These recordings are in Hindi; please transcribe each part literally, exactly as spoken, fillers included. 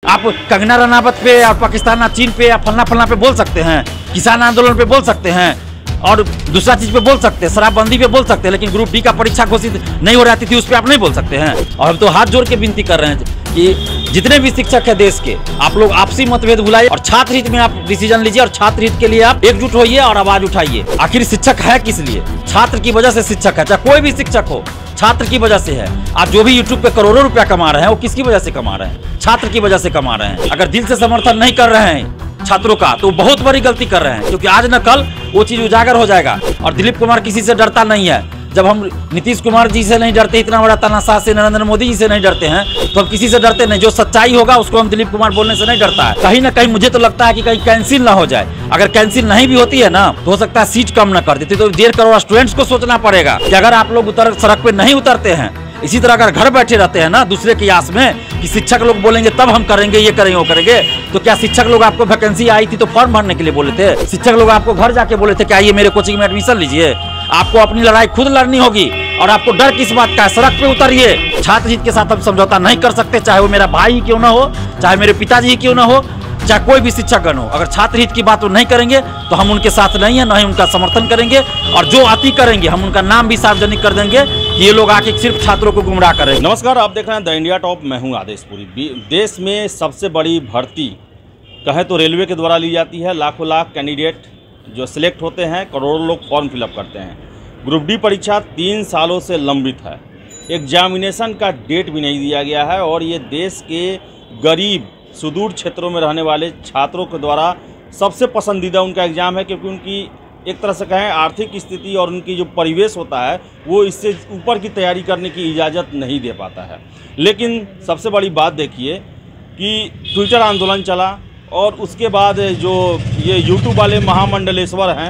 आप कंगना रनावत पे या पाकिस्तान चीन पे या फलना फलना पे बोल सकते हैं, किसान आंदोलन पे बोल सकते हैं और दूसरा चीज पे बोल सकते हैं, शराबबंदी पे बोल सकते हैं, लेकिन ग्रुप डी का परीक्षा घोषित नहीं हो रही थी उस पर आप नहीं बोल सकते हैं। और हम तो हाथ जोड़ के विनती कर रहे हैं कि जितने भी शिक्षक है देश के, आप लोग आपसी मतभेद भुलाइए और छात्र हित में आप डिसीजन लीजिए और छात्र हित के लिए आप एकजुट होइए और आवाज उठाइए। आखिर शिक्षक है किस लिए? छात्र की वजह से शिक्षक है, चाहे कोई भी शिक्षक हो, छात्र की वजह से है। आप जो भी यूट्यूब पे करोड़ों रुपया कमा रहे हैं वो किसकी वजह से कमा रहे हैं? छात्र की वजह से कमा रहे हैं। अगर दिल से समर्थन नहीं कर रहे हैं छात्रों का तो बहुत बड़ी गलती कर रहे हैं, क्योंकि आज न कल वो चीज उजागर हो जाएगा। और दिलीप कुमार किसी से डरता नहीं है। जब हम नीतीश कुमार जी से नहीं डरते, इतना बड़ा तानाशाह से नरेंद्र मोदी जी से नहीं डरते हैं, तो हम किसी से डरते नहीं। जो सच्चाई होगा उसको हम दिलीप कुमार बोलने से नहीं डरता है। कहीं ना कहीं मुझे तो लगता है कि कहीं कैंसिल ना हो जाए। अगर कैंसिल नहीं भी होती है ना तो हो सकता है सीट कम ना कर देती, तो डेढ़ करोड़ स्टूडेंट्स को सोचना पड़ेगा कि अगर आप लोग उतर सड़क पे नहीं उतरते हैं, इसी तरह अगर घर बैठे रहते हैं ना दूसरे की आस में कि शिक्षक लोग बोलेंगे तब हम करेंगे, ये करेंगे वो करेंगे, तो क्या शिक्षक लोग आपको वैकेंसी आई थी तो फॉर्म भरने के लिए बोले थे? शिक्षक लोग आपको घर जाके बोले थे कि आइए मेरे कोचिंग में एडमिशन लीजिए? आपको अपनी लड़ाई खुद लड़नी होगी। और आपको डर किस बात का है? सड़क पे उतरिए। छात्र हित के साथ हम समझौता नहीं कर सकते, चाहे वो मेरा भाई ही क्यों ना हो, चाहे मेरे पिताजी ही क्यों ना हो, चाहे कोई भी शिक्षकगण हो। अगर छात्र हित की बात वो नहीं करेंगे तो हम उनके साथ नहीं है, न ही उनका समर्थन करेंगे। और जो अति करेंगे हम उनका नाम भी सार्वजनिक कर देंगे कि ये लोग आके सिर्फ छात्रों को गुमराह करेंगे। नमस्कार, आप देख रहे हैं द इंडिया टॉप। मैं हूं आदेशपुरी। देश में सबसे बड़ी भर्ती कहें तो रेलवे के द्वारा ली जाती है। लाखों लाख कैंडिडेट जो सिलेक्ट होते हैं, करोड़ों लोग फॉर्म फिलअप करते हैं। ग्रुप डी परीक्षा तीन सालों से लंबित है। एग्जामिनेशन का डेट भी नहीं दिया गया है और ये देश के गरीब सुदूर क्षेत्रों में रहने वाले छात्रों के द्वारा सबसे पसंदीदा उनका एग्ज़ाम है, क्योंकि उनकी एक तरह से कहें आर्थिक स्थिति और उनकी जो परिवेश होता है वो इससे ऊपर की तैयारी करने की इजाज़त नहीं दे पाता है। लेकिन सबसे बड़ी बात देखिए कि ट्विटर आंदोलन चला और उसके बाद जो ये यूट्यूब वाले महामंडलेश्वर हैं,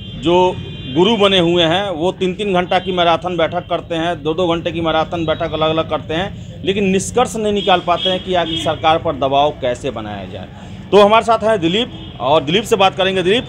जो गुरु बने हुए हैं, वो तीन तीन घंटा की मैराथन बैठक करते हैं, दो दो घंटे की मैराथन बैठक अलग अलग करते हैं, लेकिन निष्कर्ष नहीं निकाल पाते हैं कि आगे सरकार पर दबाव कैसे बनाया जाए। तो हमारे साथ है दिलीप और दिलीप से बात करेंगे। दिलीप,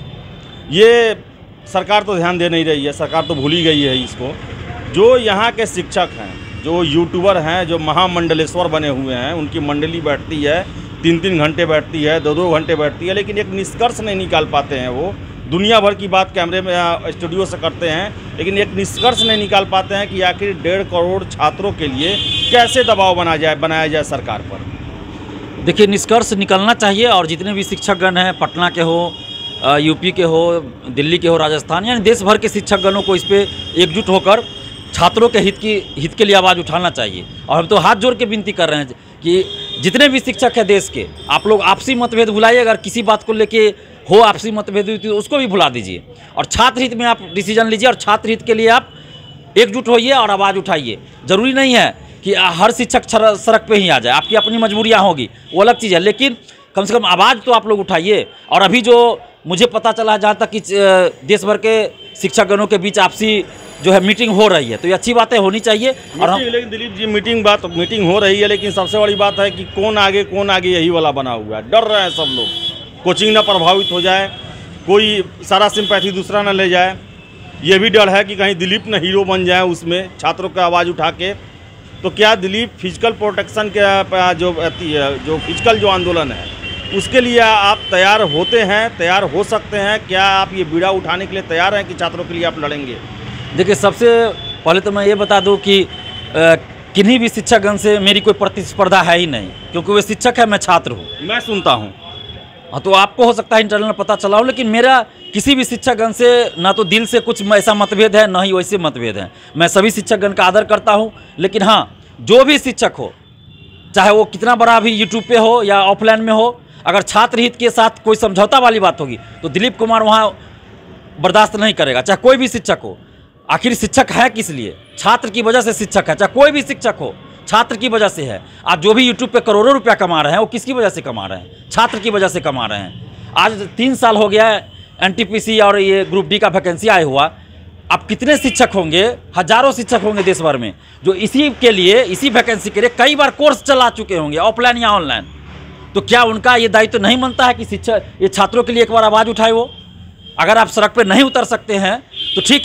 ये सरकार तो ध्यान दे नहीं रही है, सरकार तो भूल ही गई है इसको। जो यहाँ के शिक्षक हैं, जो यूट्यूबर हैं, जो महामंडलेश्वर बने हुए हैं, उनकी मंडली बैठती है, तीन तीन घंटे बैठती है, दो दो घंटे बैठती है, लेकिन एक निष्कर्ष नहीं निकाल पाते हैं। वो दुनिया भर की बात कैमरे में स्टूडियो से करते हैं, लेकिन एक निष्कर्ष नहीं निकाल पाते हैं कि आखिर डेढ़ करोड़ छात्रों के लिए कैसे दबाव बना जाए बनाया जाए सरकार पर। देखिए, निष्कर्ष निकलना चाहिए और जितने भी शिक्षकगण हैं, पटना के हो, यूपी के हो, दिल्ली के हो, राजस्थान, यानी देश भर के शिक्षकगणों को इस पर एकजुट होकर छात्रों के हित की हित के लिए आवाज़ उठाना चाहिए। और हम तो हाथ जोड़ के विनती कर रहे हैं कि जितने भी शिक्षक हैं देश के, आप लोग आपसी मतभेद भुलाइए। अगर किसी बात को लेके हो आपसी मतभेद हुई तो उसको भी भुला दीजिए और छात्र हित में आप डिसीजन लीजिए और छात्र हित के लिए आप एकजुट होइए और आवाज़ उठाइए। जरूरी नहीं है कि हर शिक्षक सड़क पे ही आ जाए, आपकी अपनी मजबूरियां होगी, वो अलग चीज़ है, लेकिन कम से कम आवाज़ तो आप लोग उठाइए। और अभी जो मुझे पता चला है, जहाँ तक कि देश भर के शिक्षकगणों के बीच आपसी जो है मीटिंग हो रही है, तो ये अच्छी बातें होनी चाहिए। और हम लेकिन दिलीप जी, मीटिंग बात मीटिंग हो रही है, लेकिन सबसे बड़ी बात है कि कौन आगे कौन आगे यही वाला बना हुआ है। डर रहे हैं सब लोग, कोचिंग ना प्रभावित हो जाए, कोई सारा सिंपैथी दूसरा ना ले जाए। ये भी डर है कि कहीं दिलीप ना हीरो बन जाए उसमें छात्रों की आवाज़ उठा के। तो क्या दिलीप फिजिकल प्रोटेक्शन के जो जो फिजिकल जो आंदोलन है उसके लिए आप तैयार होते हैं, तैयार हो सकते हैं? क्या आप ये बीड़ा उठाने के लिए तैयार हैं कि छात्रों के लिए आप लड़ेंगे? देखिए, सबसे पहले तो मैं ये बता दूं कि किन्हीं भी शिक्षकगण से मेरी कोई प्रतिस्पर्धा है ही नहीं, क्योंकि वे शिक्षक है, मैं छात्र हूँ। मैं सुनता हूँ। हाँ, तो आपको हो सकता है इंटरनल पता चला हो, लेकिन मेरा किसी भी शिक्षकगण से ना तो दिल से कुछ ऐसा मतभेद है, ना ही वैसे मतभेद है। मैं सभी शिक्षकगण का आदर करता हूँ, लेकिन हाँ, जो भी शिक्षक हो, चाहे वो कितना बड़ा भी यूट्यूब पे हो या ऑफलाइन में हो, अगर छात्र हित के साथ कोई समझौता वाली बात होगी तो दिलीप कुमार वहाँ बर्दाश्त नहीं करेगा, चाहे कोई भी शिक्षक हो। आखिर शिक्षक है किस लिए? छात्र की वजह से शिक्षक है, चाहे कोई भी शिक्षक हो, छात्र की वजह से है। आप जो भी यूट्यूब पे करोड़ों रुपया कमा रहे हैं वो किसकी वजह से कमा रहे हैं? छात्र की वजह से कमा रहे हैं। आज तीन साल हो गया है एनटीपीसी और ये ग्रुप डी का वैकेंसी आए हुआ। अब कितने शिक्षक होंगे, हजारों शिक्षक होंगे देश भर में, जो इसी के लिए, इसी वैकेंसी के लिए कई बार कोर्स चला चुके होंगे, ऑफलाइन या ऑनलाइन। तो क्या उनका ये दायित्व तो नहीं बनता है कि शिक्षक ये छात्रों के लिए एक बार आवाज़ उठाए? वो अगर आप सड़क पर नहीं उतर सकते हैं तो ठीक है,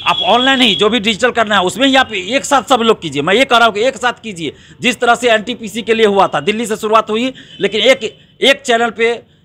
आप ऑनलाइन ही जो भी डिजिटल करना है उसमें ही आप एक साथ सब लोग कीजिए। मैं ये कह रहा हूँ कि एक साथ कीजिए, जिस तरह से एनटीपीसी के लिए हुआ था, दिल्ली से शुरुआत हुई, लेकिन एक एक चैनल पे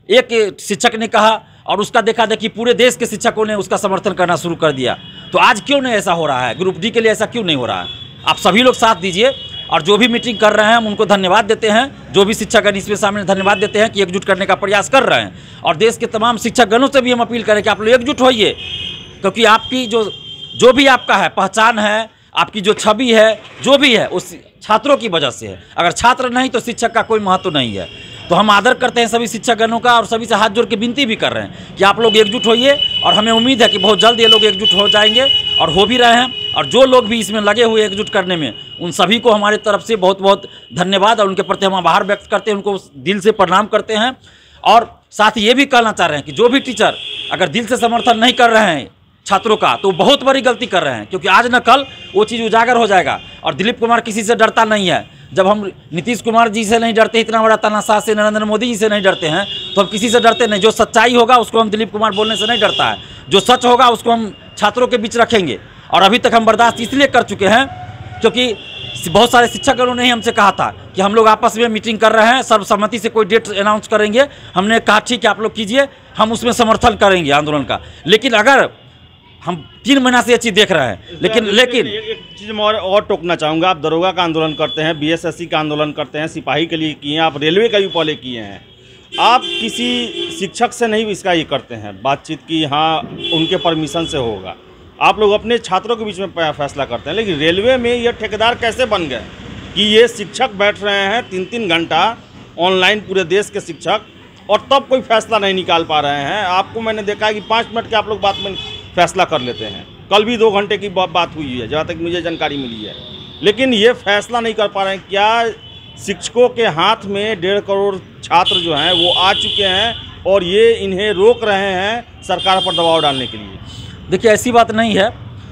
एक शिक्षक ने कहा और उसका देखा देखी पूरे देश के शिक्षकों ने उसका समर्थन करना शुरू कर दिया। तो आज क्यों नहीं ऐसा हो रहा है? ग्रुप डी के लिए ऐसा क्यों नहीं हो रहा है? आप सभी लोग साथ दीजिए और जो भी मीटिंग कर रहे हैं हम उनको धन्यवाद देते हैं, जो भी शिक्षकगण इसमें शामिल धन्यवाद देते हैं कि एकजुट करने का प्रयास कर रहे हैं। और देश के तमाम शिक्षकगणों से भी हम अपील करें कि आप लोग एकजुट होइए, क्योंकि आपकी जो जो भी आपका है पहचान है, आपकी जो छवि है, जो भी है उस छात्रों की वजह से है। अगर छात्र नहीं तो शिक्षक का कोई महत्व नहीं है। तो हम आदर करते हैं सभी शिक्षकगणों का और सभी से हाथ जोड़ के विनती भी कर रहे हैं कि आप लोग एकजुट होइए। और हमें उम्मीद है कि बहुत जल्द ये लोग एकजुट हो जाएंगे और हो भी रहे हैं। और जो लोग भी इसमें लगे हुए एकजुट करने में, उन सभी को हमारी तरफ से बहुत बहुत धन्यवाद और उनके प्रति हम आभार व्यक्त करते हैं, उनको दिल से प्रणाम करते हैं। और साथ ही ये भी कहना चाह रहे हैं कि जो भी टीचर अगर दिल से समर्थन नहीं कर रहे हैं छात्रों का, तो बहुत बड़ी गलती कर रहे हैं, क्योंकि आज न कल वो चीज़ उजागर हो जाएगा। और दिलीप कुमार किसी से डरता नहीं है। जब हम नीतीश कुमार जी से नहीं डरते, इतना बड़ा तानाशाह से नरेंद्र मोदी जी से नहीं डरते हैं, तो हम किसी से डरते नहीं। जो सच्चाई होगा उसको हम दिलीप कुमार बोलने से नहीं डरता है, जो सच होगा उसको हम छात्रों के बीच रखेंगे। और अभी तक हम बर्दाश्त इसलिए कर चुके हैं क्योंकि बहुत सारे शिक्षकगणों ने ही हमसे कहा था कि हम लोग आपस में मीटिंग कर रहे हैं, सर्वसम्मति से कोई डेट अनाउंस करेंगे। हमने कहा ठीक है आप लोग कीजिए, हम उसमें समर्थन करेंगे आंदोलन का। लेकिन अगर हम तीन महीना से ये चीज़ देख रहे हैं, लेकिन लेकिन एक, एक चीज़ मैं और, और टोकना चाहूँगा। आप दरोगा का आंदोलन करते हैं, बीएसएससी का आंदोलन करते हैं, सिपाही के लिए किए हैं, आप रेलवे का भी पहले किए हैं। आप किसी शिक्षक से नहीं इसका ये करते हैं बातचीत की हाँ उनके परमिशन से होगा, आप लोग अपने छात्रों के बीच में फैसला करते हैं। लेकिन रेलवे में ये ठेकेदार कैसे बन गए कि ये शिक्षक बैठ रहे हैं तीन तीन घंटा ऑनलाइन, पूरे देश के शिक्षक, और तब कोई फैसला नहीं निकाल पा रहे हैं? आपको मैंने देखा है कि पाँच मिनट के आप लोग बात में फैसला कर लेते हैं। कल भी दो घंटे की बात हुई है जहाँ तक मुझे जानकारी मिली है, लेकिन ये फैसला नहीं कर पा रहे हैं। क्या शिक्षकों के हाथ में डेढ़ करोड़ छात्र जो हैं वो आ चुके हैं और ये इन्हें रोक रहे हैं सरकार पर दबाव डालने के लिए? देखिए ऐसी बात नहीं है,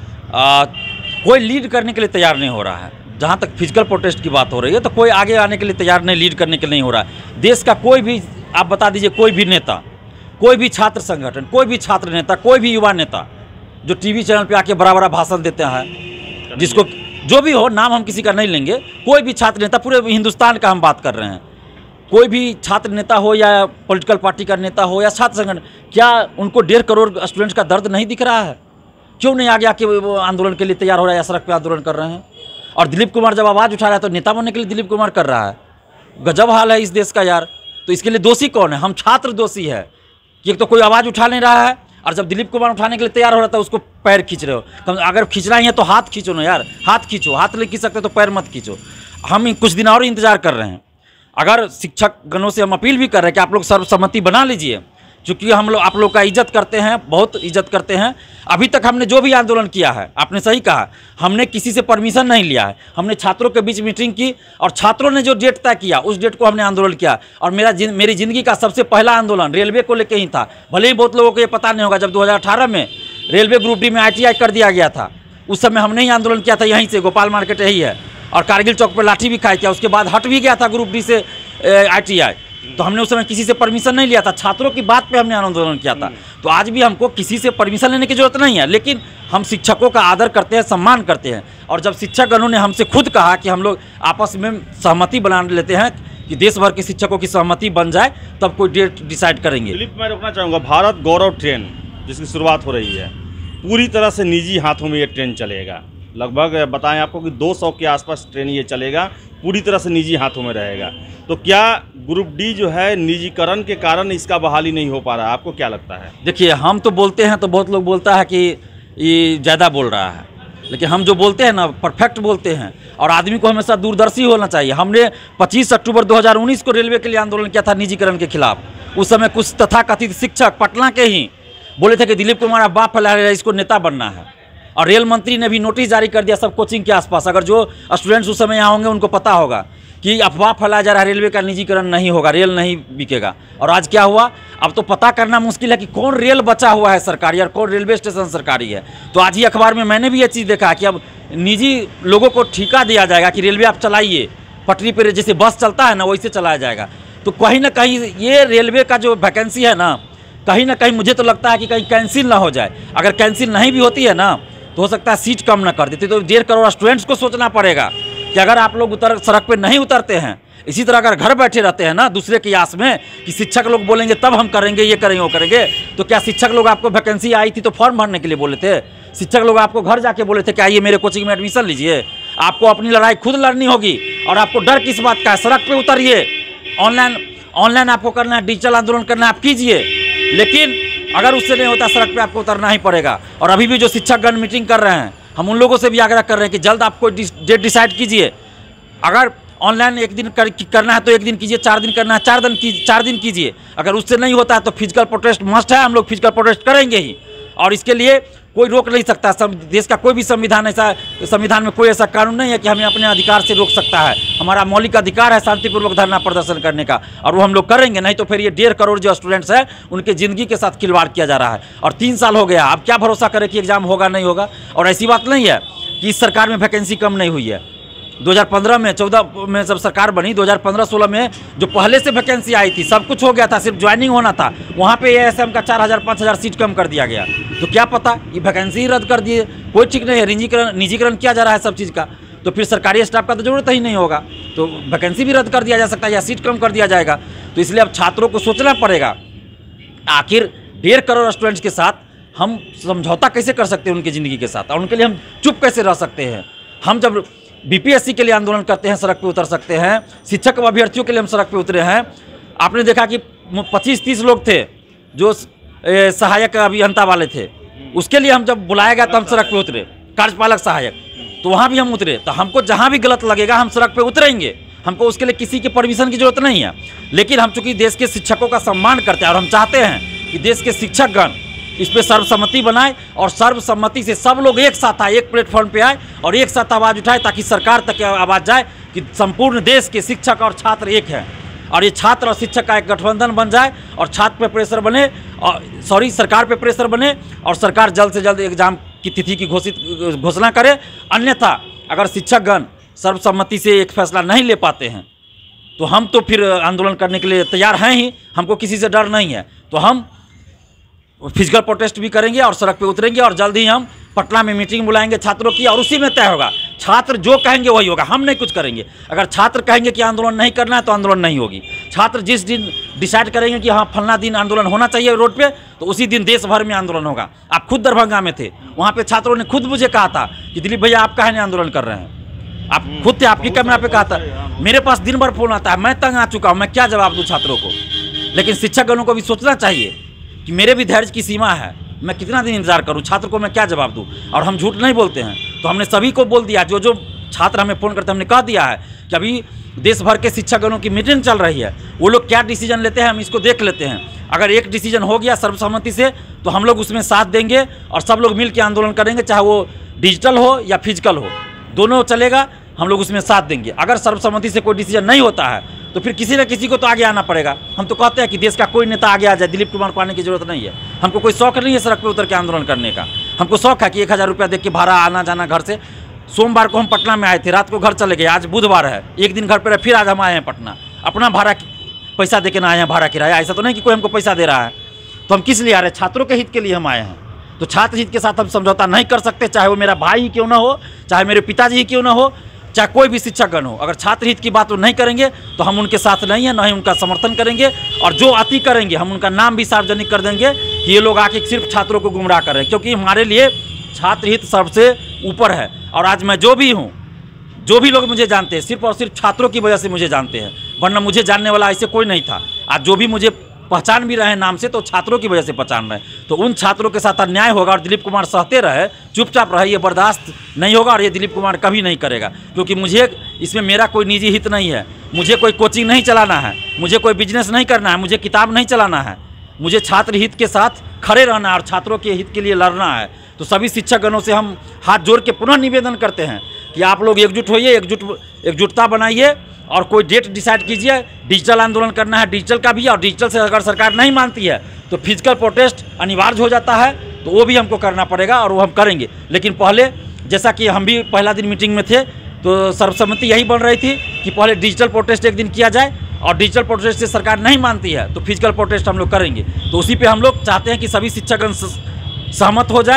आ, कोई लीड करने के लिए तैयार नहीं हो रहा है। जहाँ तक फिजिकल प्रोटेस्ट की बात हो रही है तो कोई आगे आने के लिए तैयार नहीं, लीड करने के लिए नहीं हो रहा है। देश का कोई भी आप बता दीजिए, कोई भी नेता, कोई भी छात्र संगठन, कोई भी छात्र नेता, कोई भी युवा नेता जो टीवी चैनल पे आके बड़ा बड़ा भाषण देते हैं, जिसको जो भी हो, नाम हम किसी का नहीं लेंगे, कोई भी छात्र नेता, पूरे हिंदुस्तान का हम बात कर रहे हैं, कोई भी छात्र नेता हो या पॉलिटिकल पार्टी का नेता हो या छात्र संगठन, क्या उनको डेढ़ करोड़ स्टूडेंट्स का दर्द नहीं दिख रहा है? क्यों नहीं आगे आके वो आंदोलन के लिए तैयार हो रहा है या सड़क पे आंदोलन कर रहे हैं? और दिलीप कुमार जब आवाज़ उठा रहा है तो नेता बनने के लिए दिलीप कुमार कर रहा है। गजब हाल है इस देश का यार। तो इसके लिए दोषी कौन है? हम छात्र दोषी है कि एक तो कोई आवाज़ उठा नहीं रहा है, और जब दिलीप कुमार उठाने के लिए तैयार हो रहा था उसको पैर खींच रहे हो। अगर खींचना ही है तो हाथ खींचो ना यार, हाथ खींचो, हाथ नहीं खींच सकते तो पैर मत खींचो। हम कुछ दिन और इंतजार कर रहे हैं। अगर शिक्षक गणों से हम अपील भी कर रहे हैं कि आप लोग सर्वसम्मति बना लीजिए, क्योंकि हम लोग आप लोग का इज्जत करते हैं, बहुत इज्जत करते हैं। अभी तक हमने जो भी आंदोलन किया है, आपने सही कहा, हमने किसी से परमिशन नहीं लिया है। हमने छात्रों के बीच मीटिंग की और छात्रों ने जो डेट तय किया उस डेट को हमने आंदोलन किया। और मेरा जिन, मेरी ज़िंदगी का सबसे पहला आंदोलन रेलवे को लेकर ही था। भले ही बहुत लोगों को ये पता नहीं होगा, जब दो हज़ार अठारह में रेलवे ग्रुप डी में आई टी आई कर दिया गया था, उस समय हमने ही आंदोलन किया था, यहीं से गोपाल मार्केट यही है, और कारगिल चौक पर लाठी भी खाई किया। उसके बाद हट भी गया था ग्रुप डी से आई टी आई। तो हमने उस समय किसी से परमिशन नहीं लिया था, छात्रों की बात पे हमने आंदोलन किया था। तो आज भी हमको किसी से परमिशन लेने की जरूरत नहीं है, लेकिन हम शिक्षकों का आदर करते हैं, सम्मान करते हैं। और जब शिक्षकगणों ने हमसे खुद कहा कि हम लोग आपस में सहमति बना लेते हैं कि देश भर के शिक्षकों की सहमति बन जाए, तब कोई डेट डिसाइड करेंगे। दिलीप, मैं रोकना चाहूँगा, भारत गौरव ट्रेन जिसकी शुरुआत हो रही है, पूरी तरह से निजी हाथों में ये ट्रेन चलेगा। लगभग बताएं आपको कि दो सौ के आसपास ट्रेन ये चलेगा, पूरी तरह से निजी हाथों में रहेगा। तो क्या ग्रुप डी जो है निजीकरण के कारण इसका बहाली नहीं हो पा रहा है? आपको क्या लगता है? देखिए, हम तो बोलते हैं तो बहुत लोग बोलता है कि ये ज़्यादा बोल रहा है, लेकिन हम जो बोलते हैं ना परफेक्ट बोलते हैं। और आदमी को हमेशा दूरदर्शी होना चाहिए। हमने पच्चीस अक्टूबर दो हज़ार उन्नीस को रेलवे के लिए आंदोलन किया था निजीकरण के खिलाफ। उस समय कुछ तथाकथित शिक्षक पटना के ही बोले थे कि दिलीप कुमार आप बाप फैला रहे हैं, इसको नेता बनना है। और रेल मंत्री ने भी नोटिस जारी कर दिया सब कोचिंग के आसपास। अगर जो स्टूडेंट्स उस समय यहाँ होंगे उनको पता होगा कि अफवाह फैलाया जा रहा है, रेलवे का निजीकरण नहीं होगा, रेल नहीं बिकेगा। और आज क्या हुआ? अब तो पता करना मुश्किल है कि कौन रेल बचा हुआ है सरकारी और कौन रेलवे स्टेशन सरकारी है। तो आज ही अखबार में मैंने भी ये चीज़ देखा कि अब निजी लोगों को ठेका दिया जाएगा कि रेलवे आप चलाइए, पटरी पर जैसे बस चलता है ना वैसे चलाया जाएगा। तो कहीं ना कहीं ये रेलवे का जो वैकेंसी है ना, कहीं ना कहीं मुझे तो लगता है कि कहीं कैंसिल ना हो जाए। अगर कैंसिल नहीं भी होती है ना, तो हो सकता है सीट कम ना कर देते। तो डेढ़ करोड़ स्टूडेंट्स को सोचना पड़ेगा कि अगर आप लोग उतर सड़क पे नहीं उतरते हैं, इसी तरह अगर घर बैठे रहते हैं ना दूसरे की आस में कि शिक्षक लोग बोलेंगे तब हम करेंगे, ये करेंगे वो करेंगे, तो क्या शिक्षक लोग आपको वैकेंसी आई थी तो फॉर्म भरने के लिए बोले थे? शिक्षक लोग आपको घर जाके बोले थे कि आइए मेरे कोचिंग में एडमिशन लीजिए? आपको अपनी लड़ाई खुद लड़नी होगी। और आपको डर किस बात का है? सड़क पे उतरिए, ऑनलाइन ऑनलाइन आपको करना है, डिजिटल आंदोलन करना है, आप कीजिए। लेकिन अगर उससे नहीं होता, सड़क पे आपको उतरना ही पड़ेगा। और अभी भी जो शिक्षकगण मीटिंग कर रहे हैं, हम उन लोगों से भी आग्रह कर रहे हैं कि जल्द आप कोई डेट डिसाइड कीजिए। अगर ऑनलाइन एक दिन कर, करना है तो एक दिन कीजिए, चार दिन करना है चार दिन की चार दिन कीजिए। अगर उससे नहीं होता है तो फिजिकल प्रोटेस्ट मस्ट है, हम लोग फिजिकल प्रोटेस्ट करेंगे ही। और इसके लिए कोई रोक नहीं सकता। सब देश का कोई भी संविधान ऐसा संविधान में कोई ऐसा कानून नहीं है कि हमें अपने अधिकार से रोक सकता है। हमारा मौलिक अधिकार है शांतिपूर्वक धरना प्रदर्शन करने का, और वो हम लोग करेंगे। नहीं तो फिर ये डेढ़ करोड़ जो स्टूडेंट्स हैं उनके ज़िंदगी के साथ खिलवाड़ किया जा रहा है। और तीन साल हो गया, अब क्या भरोसा करें कि एग्ज़ाम होगा नहीं होगा? और ऐसी बात नहीं है कि इस सरकार में वैकेंसी कम नहीं हुई है। दो हज़ार पंद्रह में चौदह में जब सरकार बनी, दो हज़ार पंद्रह सोलह में जो पहले से वैकेंसी आई थी, सब कुछ हो गया था, सिर्फ ज्वाइनिंग होना था। वहाँ पे एएसएम का चार हज़ार पाँच हज़ार सीट कम कर दिया गया। तो क्या पता ये वैकेंसी रद्द कर दिए, कोई ठीक नहीं है। निजीकरण निजीकरण किया जा रहा है सब चीज़ का, तो फिर सरकारी स्टाफ का तो जरूरत ही नहीं होगा, तो वैकेंसी भी रद्द कर दिया जा सकता है या सीट कम कर दिया जाएगा। तो इसलिए अब छात्रों को सोचना पड़ेगा, आखिर डेढ़ करोड़ स्टूडेंट्स के साथ हम समझौता कैसे कर सकते हैं उनकी ज़िंदगी के साथ, और उनके लिए हम चुप कैसे रह सकते हैं? हम जब बीपीएससी के लिए आंदोलन करते हैं, सड़क पे उतर सकते हैं। शिक्षक अभ्यर्थियों के लिए हम सड़क पे उतरे हैं। आपने देखा कि पच्चीस तीस लोग थे जो सहायक अभियंता वाले थे, उसके लिए हम जब बुलाया गया तो हम सड़क पे उतरे, कार्यपालक सहायक, तो वहाँ भी हम उतरे। तो हमको जहाँ भी गलत लगेगा हम सड़क पे उतरेंगे, हमको उसके लिए किसी के परमिशन की जरूरत नहीं है। लेकिन हम चूँकि देश के शिक्षकों का सम्मान करते हैं और हम चाहते हैं कि देश के शिक्षकगण इस पे सर्वसम्मति बनाए, और सर्वसम्मति से सब लोग एक साथ आए, एक प्लेटफॉर्म पे आए और एक साथ आवाज़ उठाए, ताकि सरकार तक आवाज़ जाए कि संपूर्ण देश के शिक्षक और छात्र एक हैं। और ये छात्र और शिक्षक का एक गठबंधन बन जाए, और छात्र पे प्रेशर बने, और सॉरी सरकार पे प्रेशर बने, और सरकार जल्द से जल्द एग्जाम की तिथि की घोषित घोषणा करे। अन्यथा अगर शिक्षकगण सर्वसम्मति से एक फैसला नहीं ले पाते हैं तो हम तो फिर आंदोलन करने के लिए तैयार हैं ही, हमको किसी से डर नहीं है। तो हम फिजिकल प्रोटेस्ट भी करेंगे और सड़क पे उतरेंगे, और जल्द ही हम पटना में मीटिंग बुलाएंगे छात्रों की, और उसी में तय होगा। छात्र जो कहेंगे वही होगा, हम नहीं कुछ करेंगे। अगर छात्र कहेंगे कि आंदोलन नहीं करना है तो आंदोलन नहीं होगी। छात्र जिस दिन डिसाइड करेंगे कि हाँ फलना दिन आंदोलन होना चाहिए रोड पे, तो उसी दिन देश भर में आंदोलन होगा। आप खुद दरभंगा में थे, वहाँ पे छात्रों ने खुद मुझे कहा था कि दिलीप भैया आप काहे नहीं आंदोलन कर रहे हैं? आप खुद थे, आपकी कैमरा पे कहा था। मेरे पास दिन भर फोन आता है, मैं तंग आ चुका हूँ, मैं क्या जवाब दूँ छात्रों को? लेकिन शिक्षकगणों को भी सोचना चाहिए कि मेरे भी धैर्य की सीमा है, मैं कितना दिन इंतजार करूं, छात्र को मैं क्या जवाब दूं? और हम झूठ नहीं बोलते हैं, तो हमने सभी को बोल दिया, जो जो छात्र हमें फ़ोन करते हैं हमने कह दिया है कि अभी देश भर के शिक्षकगणों की मीटिंग चल रही है, वो लोग क्या डिसीजन लेते हैं हम इसको देख लेते हैं। अगर एक डिसीजन हो गया सर्वसम्मति से तो हम लोग उसमें साथ देंगे, और सब लोग मिल के आंदोलन करेंगे, चाहे वो डिजिटल हो या फिजिकल हो, दोनों चलेगा, हम लोग उसमें साथ देंगे। अगर सर्वसम्मति से कोई डिसीजन नहीं होता है तो फिर किसी न किसी को तो आगे आना पड़ेगा। हम तो कहते हैं कि देश का कोई नेता आगे आ जाए, दिलीप कुमार को आने की जरूरत नहीं है। हमको कोई शौक नहीं है सड़क पे उतर के आंदोलन करने का। हमको शौक है कि एक हज़ार रुपया देख के भाड़ा आना जाना घर से। सोमवार को हम पटना में आए थे, रात को घर चले गए, आज बुधवार है, एक दिन घर पर रहे, फिर आज हम आए हैं पटना। अपना भाड़ा पैसा दे के ना आए हैं, भाड़ा किराया, ऐसा तो नहीं कि कोई हमको पैसा दे रहा है। तो हम किस लिए आ रहे हैं? छात्रों के हित के लिए हम आए हैं। तो छात्र हित के साथ हम समझौता नहीं कर सकते, चाहे वो मेरा भाई ही क्यों ना हो, चाहे मेरे पिताजी ही क्यों ना हो, चाहे कोई भी शिक्षकगण हो। अगर छात्र हित की बात वो नहीं करेंगे तो हम उनके साथ नहीं है, न ही उनका समर्थन करेंगे। और जो अति करेंगे हम उनका नाम भी सार्वजनिक कर देंगे कि ये लोग आके सिर्फ छात्रों को गुमराह कर रहे हैं, क्योंकि हमारे लिए छात्र हित सबसे ऊपर है। और आज मैं जो भी हूँ, जो भी लोग मुझे जानते हैं, सिर्फ और सिर्फ छात्रों की वजह से मुझे जानते हैं, वरना मुझे जानने वाला ऐसे कोई नहीं था। आज जो भी मुझे पहचान भी रहे हैं नाम से, तो छात्रों की वजह से पहचान रहे हैं। तो उन छात्रों के साथ अन्याय होगा और दिलीप कुमार सहते रहे, चुपचाप रहे, ये बर्दाश्त नहीं होगा। और ये दिलीप कुमार कभी नहीं करेगा, क्योंकि मुझे इसमें मेरा कोई निजी हित नहीं है। मुझे कोई कोचिंग नहीं चलाना है, मुझे कोई बिजनेस नहीं करना है, मुझे किताब नहीं चलाना है, मुझे छात्र हित के साथ खड़े रहना है और छात्रों के हित के लिए लड़ना है। तो सभी शिक्षकगणों से हम हाथ जोड़ के पुनः निवेदन करते हैं कि आप लोग एकजुट होइए, एकजुट एकजुटता बनाइए और कोई डेट डिसाइड कीजिए। डिजिटल आंदोलन करना है, डिजिटल का भी, और डिजिटल से अगर सरकार नहीं मानती है तो फिजिकल प्रोटेस्ट अनिवार्य हो जाता है, तो वो भी हमको करना पड़ेगा और वो हम करेंगे। लेकिन पहले, जैसा कि हम भी पहला दिन मीटिंग में थे, तो सर्वसम्मति यही बन रही थी कि पहले डिजिटल प्रोटेस्ट एक दिन किया जाए, और डिजिटल प्रोटेस्ट से सरकार नहीं मानती है तो फिजिकल प्रोटेस्ट हम लोग करेंगे। तो उसी पे हम लोग चाहते हैं कि सभी शिक्षकगण सहमत हो जाए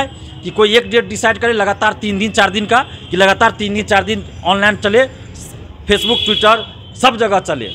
कि कोई एक डेट डिसाइड करे लगातार तीन दिन चार दिन का, कि लगातार तीन दिन चार दिन ऑनलाइन चले, फेसबुक ट्विटर सब जगह चले,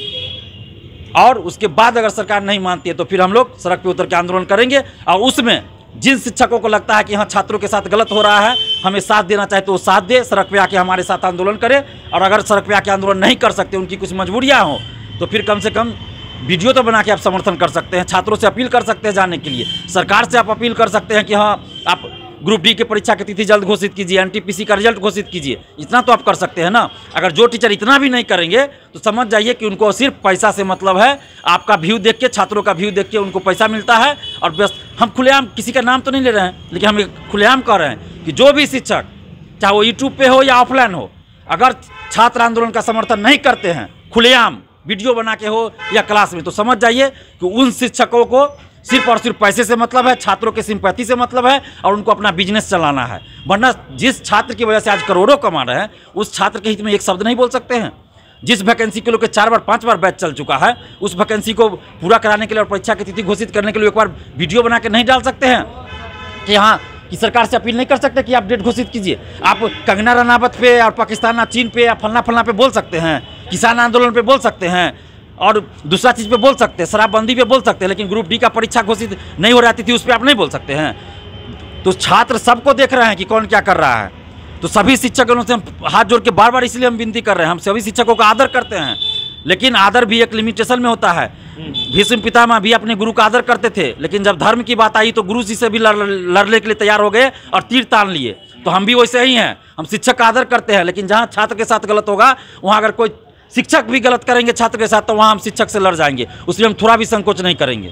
और उसके बाद अगर सरकार नहीं मानती है तो फिर हम लोग सड़क पे उतर के आंदोलन करेंगे। और उसमें जिन शिक्षकों को लगता है कि हाँ छात्रों के साथ गलत हो रहा है, हमें साथ देना चाहे तो वो साथ दे, सड़क पे आके हमारे साथ आंदोलन करे। और अगर सड़क पे आके आंदोलन नहीं कर सकते, उनकी कुछ मजबूरियाँ हों, तो फिर कम से कम वीडियो तो बना के आप समर्थन कर सकते हैं, छात्रों से अपील कर सकते हैं जाने के लिए, सरकार से आप अपील कर सकते हैं कि हाँ आप ग्रुप डी की परीक्षा की तिथि जल्द घोषित कीजिए, एनटीपीसी का रिजल्ट घोषित कीजिए। इतना तो आप कर सकते हैं ना। अगर जो टीचर इतना भी नहीं करेंगे तो समझ जाइए कि उनको सिर्फ पैसा से मतलब है, आपका व्यू देख के, छात्रों का व्यू देख के उनको पैसा मिलता है। और बस हम खुलेआम किसी का नाम तो नहीं ले रहे हैं, लेकिन हम खुलेआम कह रहे हैं कि जो भी शिक्षक, चाहे वो यूट्यूब पे हो या ऑफलाइन हो, अगर छात्र आंदोलन का समर्थन नहीं करते हैं, खुलेआम वीडियो बना के हो या क्लास में, तो समझ जाइए कि उन शिक्षकों को सिर्फ और सिर्फ पैसे से मतलब है, छात्रों के सिंपैथी से मतलब है, और उनको अपना बिजनेस चलाना है। वरना जिस छात्र की वजह से आज करोड़ों कमा रहे हैं, उस छात्र के हित में एक शब्द नहीं बोल सकते हैं। जिस वैकेंसी के लोग के चार बार पांच बार बैच चल चुका है, उस वैकेंसी को पूरा कराने के लिए और परीक्षा की तिथि घोषित करने के लिए एक बार वीडियो बना के नहीं डाल सकते हैं कि हाँ कि सरकार से अपील नहीं कर सकते कि आप डेट घोषित कीजिए। आप कंगना रनावत पे और पाकिस्तान चीन पे या फलना फलना पे बोल सकते हैं, किसान आंदोलन पे बोल सकते हैं, और दूसरा चीज़ पे बोल सकते हैं, शराबबंदी पे बोल सकते हैं, लेकिन ग्रुप डी का परीक्षा घोषित नहीं हो रही थी उस पर आप नहीं बोल सकते हैं। तो छात्र सबको देख रहे हैं कि कौन क्या कर रहा है। तो सभी शिक्षकों से हम हाथ जोड़ के बार बार इसलिए हम विनती कर रहे हैं, हम सभी शिक्षकों का आदर करते हैं, लेकिन आदर भी एक लिमिटेशन में होता है। भीष्म पितामह भी अपने गुरु का आदर करते थे, लेकिन जब धर्म की बात आई तो गुरु जी से भी लड़ लड़ने के लिए तैयार हो गए और तीर तान लिए। तो हम भी वैसे ही हैं, हम शिक्षक का आदर करते हैं, लेकिन जहाँ छात्र के साथ गलत होगा, वहाँ अगर कोई शिक्षक भी गलत करेंगे छात्र के साथ, तो वहाँ हम शिक्षक से लड़ जाएंगे, उसमें हम थोड़ा भी संकोच नहीं करेंगे।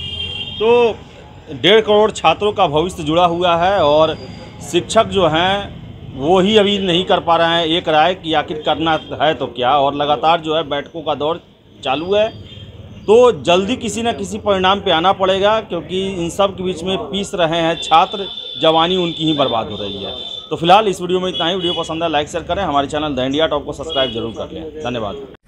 तो डेढ़ करोड़ छात्रों का भविष्य जुड़ा हुआ है, और शिक्षक जो हैं वो ही अभी नहीं कर पा रहे हैं एक राय कि आखिर करना है तो क्या, और लगातार जो है बैठकों का दौर चालू है। तो जल्दी किसी न किसी परिणाम पे आना पड़ेगा, क्योंकि इन सब के बीच में पीस रहे हैं छात्र, जवानी उनकी ही बर्बाद हो रही है। तो फिलहाल इस वीडियो में इतना ही। वीडियो पसंद है लाइक शेयर करें, हमारे चैनल द इंडिया टॉप को सब्सक्राइब जरूर कर लें। धन्यवाद।